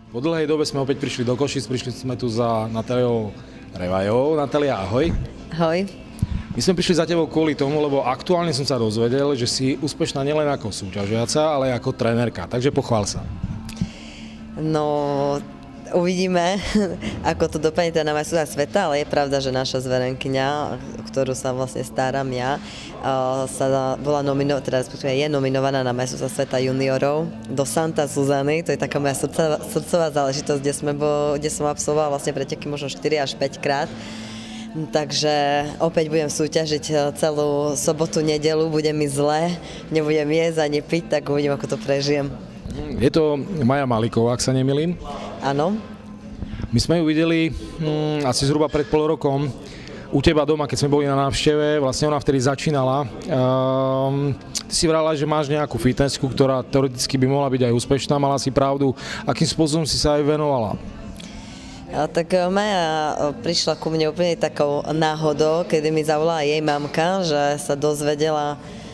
Po dlhej dobe sme opäť prišli do Košic, prišli sme tu za Natáliou Revajovou. Natália, ahoj. Ahoj. My sme prišli za tebou kvôli tomu, lebo aktuálne som sa dozvedel, že si úspešná nielen ako súťažiaca, ale aj ako trénerka. Takže pochvál sa. No, uvidíme, ako to dopadne teda na majstrovstvách sveta, ale je pravda, že naša zverenkyňa, o ktorú sa vlastne starám ja, je nominovaná na majstrovstvá sveta juniorov do Santa Zuzany. To je taká moja srdcová záležitosť, kde som absolvovala vlastne preteky možno 4 až 5 krát. Takže opäť budem súťažiť celú sobotu, nedeľu, bude mi zle, nebudem jesť ani piť, tak uvidím, ako to prežijem. Je to Maja Maliková, ak sa nemýlim. Áno. My sme ju videli asi zhruba pred pol rokom u teba doma, keď sme boli na návšteve, vlastne ona vtedy začínala. Ty si vrala, že máš nejakú fitnessku, ktorá teoreticky by mohla byť aj úspešná, mala si pravdu. Akým spôsobom si sa aj venovala? Tak Maja prišla ku mne úplne takou náhodou, kedy mi zavolala jej mamka, že sa dozvedela,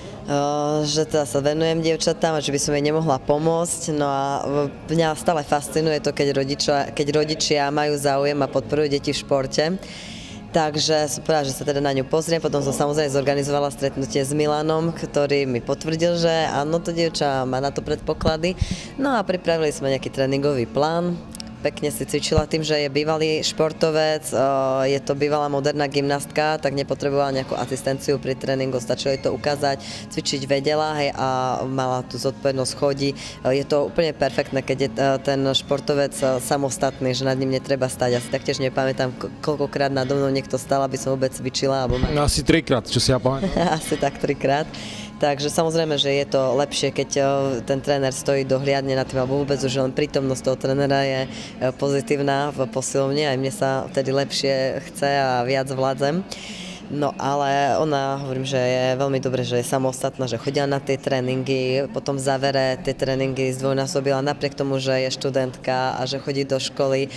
že teda sa venujem dievčatám a že by som jej nemohla pomôcť. No a mňa stále fascinuje to, keď rodičia majú záujem a podporujú deti v športe. Takže som povedala, že sa teda na ňu pozriem, potom som samozrejme zorganizovala stretnutie s Milanom, ktorý mi potvrdil, že áno, to dievča má na to predpoklady. No a pripravili sme nejaký tréningový plán. Pekne si cvičila tým, že je bývalý športovec, je to bývalá moderná gymnastka, tak nepotrebovala nejakú asistenciu pri tréningu, stačilo jej to ukázať, cvičiť vedela, hej, a mala tú zodpovednosť, chodí. Je to úplne perfektné, keď je ten športovec samostatný, že nad ním netreba stať. Asi taktiež nepamätám, koľkokrát nado mnou niekto stál, aby som vôbec cvičila. Asi 3-krát, čo si ja pamätám. Asi tak 3-krát. Takže samozrejme, že je to lepšie, keď ten tréner stojí dohliadne nad tým, alebo vôbec už len prítomnosť toho trénera je pozitívna v posilovni, aj mne sa vtedy lepšie chce a viac vládzem. No ale ona, hovorím, že je veľmi dobré, že je samostatná, že chodila na tie tréningy, potom v závere tie tréningy zdvojnásobila napriek tomu, že je študentka a že chodí do školy.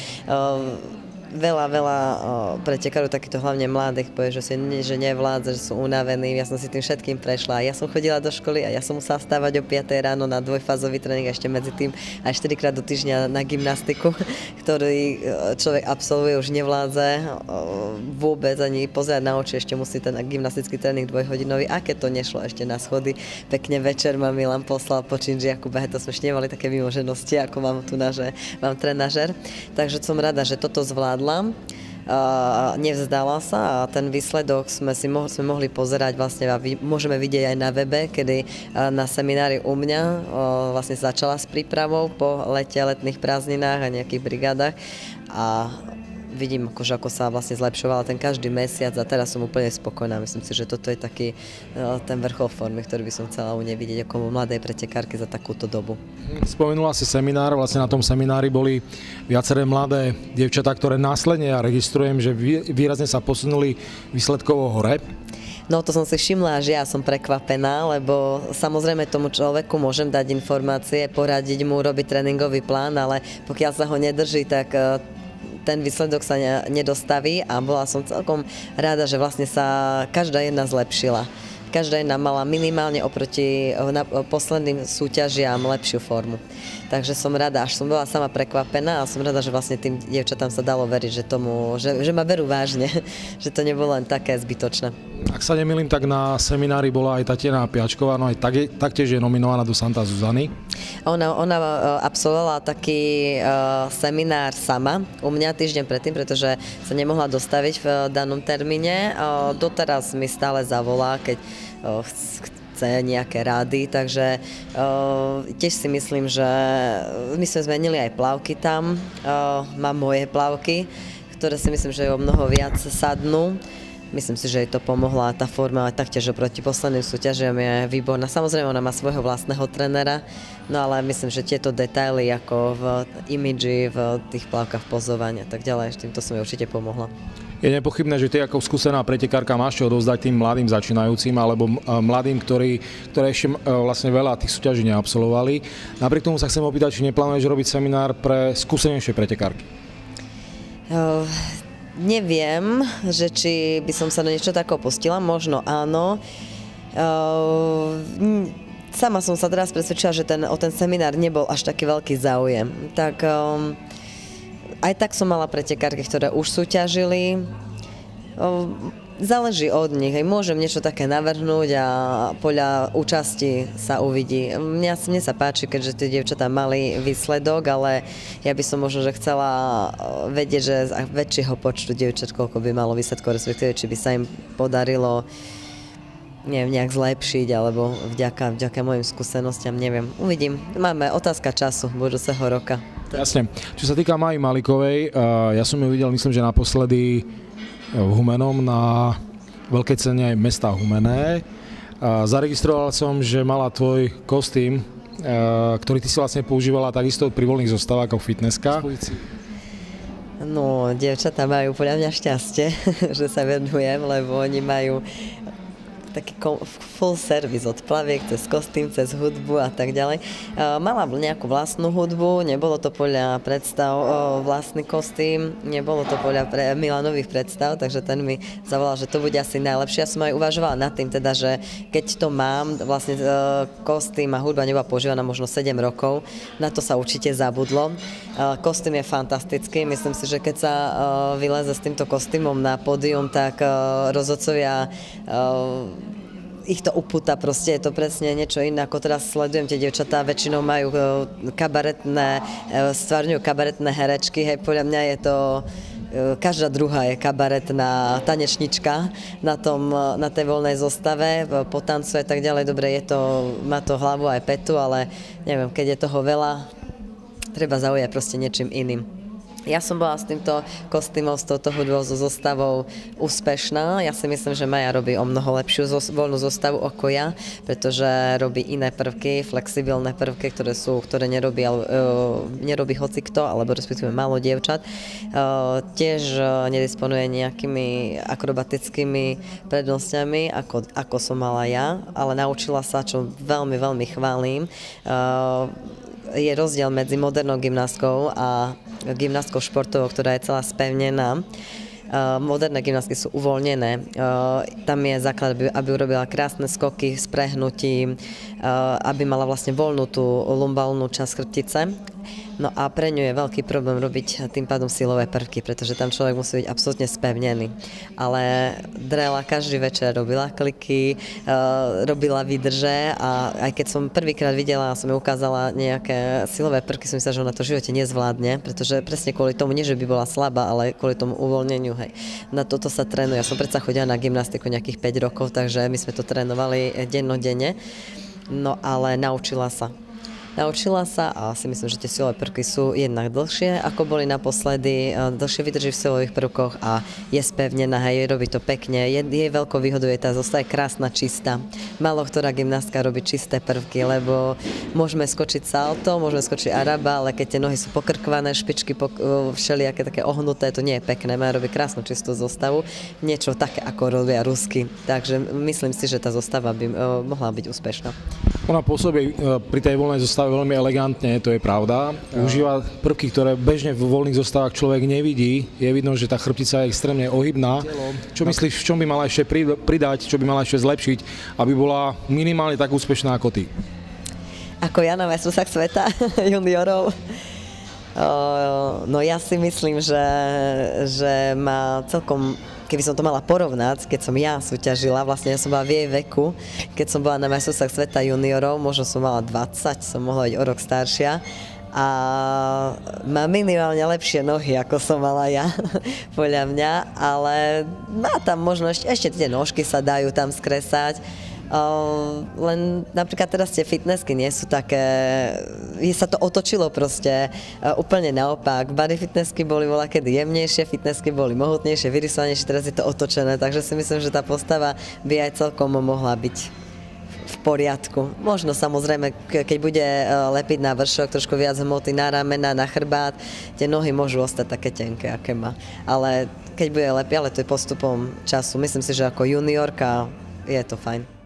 Veľa pretekárov, takýchto hlavne mladých, povie, že nevládza, že sú unavení. Ja som si tým všetkým prešla. Ja som chodila do školy a ja som musela stávať o 5 ráno na dvojfázový tréning a ešte medzi tým aj 4 krát do týždňa na gymnastiku, ktorý človek absolvuje, už nevládze vôbec ani pozerať na oči, ešte musí ten gymnastický tréning dvojhodinový. A keď to nešlo ešte na schody, pekne večer ma Milan poslal po činžiaku, to sme ešte nemali také vymoženosti, ako mám tu že mám trenažer. Takže som rada, že toto zvládla. Nevzdala sa a ten výsledok sme mohli pozerať vlastne a môžeme vidieť aj na webe, kedy na seminári u mňa vlastne začala s prípravou po letných prázdninách a nejakých brigádach a vidím, ako sa vlastne zlepšovala ten každý mesiac a teraz som úplne spokojná. Myslím si, že toto je taký ten vrchol formy, ktorý by som chcela u nej vidieť ako mladej pretekárky za takúto dobu. Spomenula si seminár, vlastne na tom seminári boli viaceré mladé dievčatá, ktoré následne ja registrujem, že výrazne sa posunuli výsledkovo hore. No to som si všimla, že ja som prekvapená, lebo samozrejme tomu človeku môžem dať informácie, poradiť mu, robiť tréningový plán, ale pokiaľ sa ho nedrží, tak ten výsledok sa nedostaví a bola som celkom rada, že vlastne sa každá jedna zlepšila. Každá jedna mala minimálne oproti posledným súťažiam lepšiu formu. Takže som rada, až som bola sama prekvapená a som rada, že vlastne tým dievčatám sa dalo veriť, že ma berú vážne, že to nebolo len také zbytočné. Ak sa nemýlim, tak na seminári bola aj Tatiana Piačková, no aj taktiež je nominovaná do Santa Zuzany. Ona absolvovala taký seminár sama u mňa týždeň predtým, pretože sa nemohla dostaviť v danom termíne. Doteraz mi stále zavolá, keď chce nejaké rády, takže tiež si myslím, že my sme zmenili aj plavky tam. Mám moje plavky, ktoré si myslím, že o mnoho viac sadnú. Myslím si, že jej to pomohla tá forma, ale taktiež oproti posledným súťažiam je výborná. Samozrejme, ona má svojho vlastného trénera, no ale myslím, že tieto detaily ako v imidži, v tých plavkách pozovania a tak ďalej, týmto som jej určite pomohla. Je nepochybné, že ty ako skúsená pretekárka máš čo odovzdať tým mladým začínajúcim alebo mladým, ktoré ešte vlastne veľa tých súťaží neabsolvovali. Napriek tomu sa chcem opýtať, či neplánuješ robiť seminár pre skúsenejšie pretekárky? Neviem, že či by som sa do niečo takého pustila, možno áno. sama som sa teraz presvedčila, že o ten seminár nebol až taký veľký záujem. Tak aj tak som mala pretekárky, ktoré už súťažili. Záleží od nich. Môžem niečo také navrhnúť a podľa účasti sa uvidí. Mne sa páči, keďže tie dievčatá mali výsledok, ale ja by som možno, že chcela vedieť, že z väčšieho počtu dievčat, koľko by malo výsledkov, respektíve, či by sa im podarilo nejak zlepšiť, alebo vďaka mojim skúsenostiam, neviem. Uvidím. Máme otázka času budúceho roka. Jasne. Čo sa týka Maji Malikovej, ja som ju videl, myslím, že naposledy v Humenom na veľkej cene aj mesta Humené. Zaregistroval som, že mala tvoj kostým, ktorý ty si vlastne používala takisto pri voľných zostavách ako fitnesska. No, dievčatá majú podľa mňa šťastie, že sa venujem, lebo oni majú taký full service od plaviek, cez kostým, cez hudbu a tak ďalej. Mala nejakú vlastnú hudbu, nebolo to podľa predstav vlastný kostým, nebolo to podľa Milanových predstav, takže ten mi zavolal, že to bude asi najlepšie. Ja som aj uvažovala nad tým, teda, že keď to mám, vlastne kostým a hudba nebola používaná možno 7 rokov, na to sa určite zabudlo. Kostým je fantastický, myslím si, že keď sa vyleze s týmto kostýmom na pódium, tak rozhodcovia ich to upúta, proste je to presne niečo iné, ako teraz sledujem tie dievčatá, väčšinou majú stvárňujú kabaretné herečky, hej, podľa mňa je to, každá druhá je kabaretná tanečnička na tej voľnej zostave, potancuje a tak ďalej, dobre, má to hlavu aj petu, ale neviem, keď je toho veľa, treba zaujať proste niečím iným. Ja som bola s týmto kostýmom, s touto hudbou, so zostavou úspešná. Ja si myslím, že Maja robí o mnoho lepšiu voľnú zostavu ako ja, pretože robí iné prvky, flexibilné prvky, ktoré nerobí hocikto, alebo respektíve málo dievčat. Tiež nedisponuje nejakými akrobatickými prednosťami, ako som mala ja, ale naučila sa, čo veľmi, veľmi chválim. Je rozdiel medzi modernou gymnastkou a gymnastkou športovou, ktorá je celá spevnená. Moderné gymnastky sú uvoľnené. Tam je základ, aby urobila krásne skoky s prehnutím, aby mala vlastne voľnú tú lumbálnu časť chrbtice. No a pre ňu je veľký problém robiť tým pádom silové prvky, pretože tam človek musí byť absolútne spevnený. Ale drela každý večer, robila kliky, robila výdrže a aj keď som prvýkrát videla a som jej ukázala nejaké silové prvky, som myslela, že ona to v živote nezvládne, pretože presne kvôli tomu, nie že by bola slabá, ale kvôli tomu uvoľneniu. Hej. Na toto sa trénuje. Ja som predsa chodila na gymnastiku nejakých 5 rokov, takže my sme to trénovali dennodenne. No ale naučila sa a si myslím, že tie silové prvky sú jednak dlhšie, ako boli naposledy, dlhšie vydrží v silových prvkoch a je spevnená, hej, robí to pekne. Jej veľkou výhodou je tá zostava je krásna, čistá. Málo ktorá gymnastka robí čisté prvky, lebo môžeme skočiť salto, môžeme skočiť araba, ale keď tie nohy sú pokrkvané, špičky všelijaké také ohnuté, to nie je pekné. Má robí krásnu čistú zostavu, niečo také, ako robia Rusky. Takže myslím si, že tá zostava by mohla byť úspešná. Ona pôsobí pri tej voľnej zostave veľmi elegantne, to je pravda. Užíva prvky, ktoré bežne v voľných zostavách človek nevidí. Je vidno, že tá chrbtica je extrémne ohybná. Čo myslíš, v čom by mala ešte pridať, čo by mala ešte zlepšiť, aby bola minimálne tak úspešná ako ty? Ako ja na majstrovstvách sveta juniorov? No ja si myslím, že má celkom... Keby som to mala porovnať, keď som ja súťažila, vlastne ja som bola v jej veku, keď som bola na majstrovstvách sveta juniorov, možno som mala 20, som mohla byť o rok staršia a má minimálne lepšie nohy, ako som mala ja, podľa mňa, ale má tam možno ešte tie nožky sa dajú tam skresať. Len napríklad teraz tie fitnessky nie sú také, sa to otočilo proste úplne naopak. Body fitnessky boli voľakedy jemnejšie, fitnessky boli mohutnejšie, vyrysovanejšie, teraz je to otočené, takže si myslím, že tá postava by aj celkom mohla byť v poriadku. Možno samozrejme, keď bude lepiť na vršok, trošku viac hmoty na ramena, na chrbát, tie nohy môžu ostať také tenké, aké má. Ale keď bude lepiť, ale to je postupom času. Myslím si, že ako juniorka je to fajn.